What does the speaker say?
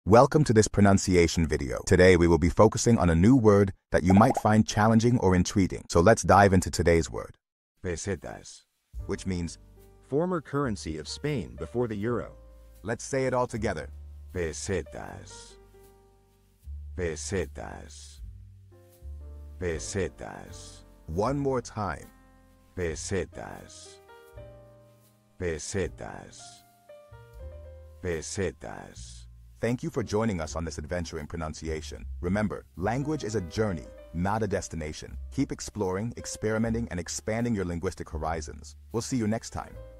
Welcome to this pronunciation video. Today we will be focusing on a new word that you might find challenging or intriguing. So let's dive into today's word, Pesetas. which means, Former currency of Spain before the euro. let's say it all together. Pesetas. Pesetas. Pesetas. One more time. Pesetas. Pesetas. Pesetas. Thank you for joining us on this adventure in pronunciation. Remember, language is a journey, not a destination. Keep exploring, experimenting, and expanding your linguistic horizons. We'll see you next time.